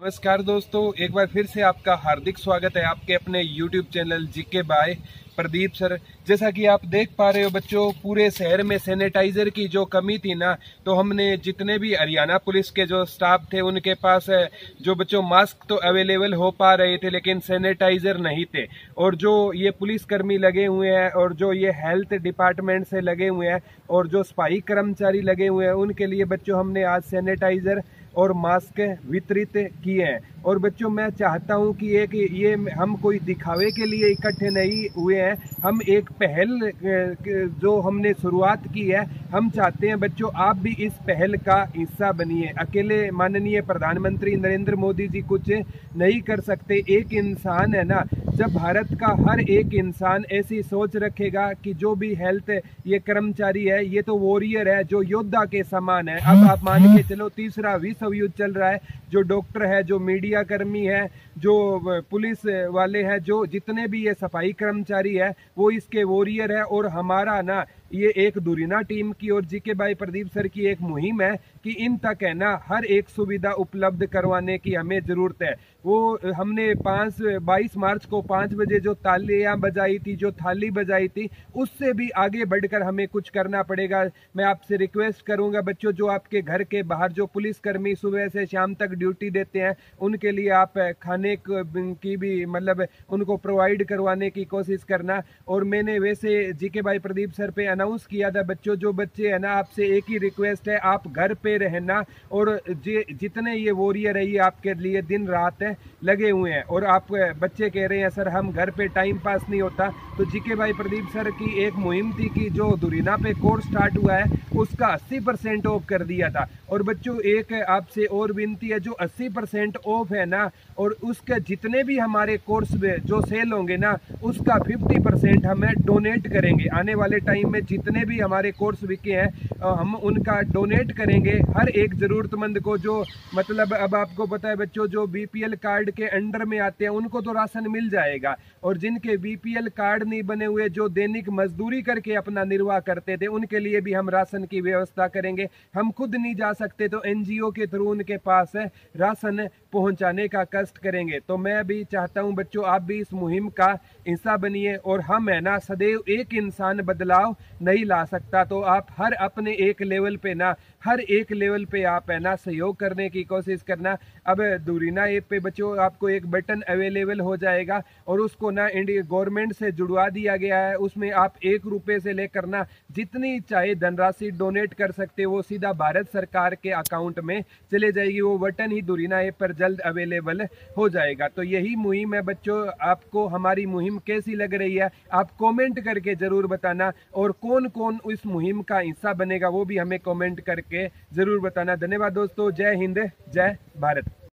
नमस्कार दोस्तों, एक बार फिर से आपका हार्दिक स्वागत है आपके अपने YouTube channel GK by Pradeep sir. जैसा कि आप देख पा रहे हो बच्चों, पूरे शहर में सैनिटाइजर की जो कमी थी ना, तो हमने जितने भी हरियाणा पुलिस के जो स्टाफ थे उनके पास जो बच्चों मास्क तो अवेलेबल हो पा रहे थे, लेकिन सैनिटाइजर नहीं थे। और जो ये पुलिसकर्मी लगे हुए हैं और जो ये हेल्थ डिपार्टमेंट से लगे हुए हैं और जो सफाई कर्मचारी लगे हुए हैं, उनके लिए बच्चों हमने आज सैनिटाइजर और मास्क वितरित किए हैं। और बच्चों मैं चाहता हूं कि ये हम कोई दिखावे के लिए इकट्ठे नहीं हुए हैं, हम एक पहल जो हमने शुरुआत की है, हम चाहते हैं बच्चों आप भी इस पहल का हिस्सा बनिए। अकेले माननीय प्रधानमंत्री नरेंद्र मोदी जी कुछ नहीं कर सकते। एक इंसान है ना, जब भारत का हर एक इंसान ऐसी सोच रखेगा कि जो भी हेल्थ ये कर्मचारी है ये तो वॉरियर है, जो योद्धा के समान है। अब आप मान के चलो तीसरा विश्व युद्ध चल रहा है, जो डॉक्टर है, जो मीडिया कर्मी है, जो पुलिस वाले हैं, जो जितने भी ये सफाई कर्मचारी है, वो इसके वॉरियर है। और हमारा ना ये एक दुरीना टीम की और जीके बाय प्रदीप सर की एक मुहिम है कि इन तक है ना हर एक सुविधा उपलब्ध करवाने की हमें जरूरत है। वो हमने 22 मार्च को 5 बजे जो तालियां बजाई थी, जो थाली बजाई थी, उससे भी आगे बढ़कर हमें कुछ करना पड़ेगा। मैं आपसे रिक्वेस्ट करूंगा बच्चों, जो आपके घर के बाहर जो पुलिसकर्मी सुबह से शाम तक ड्यूटी देते हैं, उनके लिए आप खाने की भी मतलब उनको प्रोवाइड करवाने की कोशिश करना। और मैंने वैसे जीके बाय प्रदीप सर पे अनाउंस किया था बच्चों, जो बच्चे है ना, आपसे एक ही रिक्वेस्ट है, आप घर पे रहना। और जितने ये वॉरियर है ये आपके लिए दिन रात है लगे हुए हैं। और आप बच्चे कह रहे हैं सर हम घर पे टाइम पास नहीं होता, तो जीके बाय प्रदीप सर की एक मुहिम थी कि जो दुरीना पे कोर्स स्टार्ट हुआ है उसका 80% ऑफ कर दिया था। और बच्चों एक आपसे और विनती है, जो 80% ऑफ है ना, और उसके जितने भी हमारे कोर्स जो सेल होंगे ना, उसका 50% हमें डोनेट करेंगे। आने वाले टाइम में जितने भी हमारे कोर्स बिके हैं हम उनका डोनेट करेंगे हर एक जरूरतमंद को। जो मतलब अब आपको पता है बच्चों, जो बीपीएल कार्ड के अंडर में आते हैं उनको तो राशन मिल जाएगा, और जिनके बीपीएल कार्ड नहीं बने हुए, जो दैनिक मजदूरी करके अपना निर्वाह करते थे, उनके लिए भी हम राशन की व्यवस्था करेंगे। हम खुद नहीं जा सकते तो एनजीओ के थ्रू उनके पास राशन पहुंचाने का कष्ट करेंगे। तो मैं भी चाहता हूं बच्चों आप भी इस मुहिम का हिस्सा बनिए। और हम है ना सदैव एक इंसान बदलाव नहीं ला सकता, तो आप हर अपने एक लेवल पे ना, हर एक लेवल पे आप है ना सहयोग करने की कोशिश करना। अब दुरीना ऐप पे बच्चों आपको एक बटन अवेलेबल हो जाएगा और उसको ना इंडिया गवर्नमेंट से जुड़वा दिया गया है। उसमें आप 1 रुपये से लेकर ना जितनी चाहे धनराशि डोनेट कर सकते हो, वो सीधा भारत सरकार के अकाउंट में चले जाएगी। वो बटन ही दुरीना ऐप पर जल्द अवेलेबल हो जाएगा। तो यही मुहिम है बच्चों, आपको हमारी मुहिम कैसी लग रही है आप कमेंट करके जरूर बताना, और कौन कौन इस मुहिम का हिस्सा बनेगा वो भी हमें कमेंट करके जरूर बताना। धन्यवाद दोस्तों, जय हिंद, जय भारत।